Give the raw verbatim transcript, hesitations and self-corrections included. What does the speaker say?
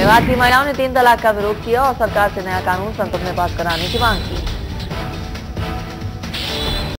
मेवात की महिलाओं ने तीन तलाक का विरोध किया और सरकार से नया कानून संसद में पास कराने की मांग की।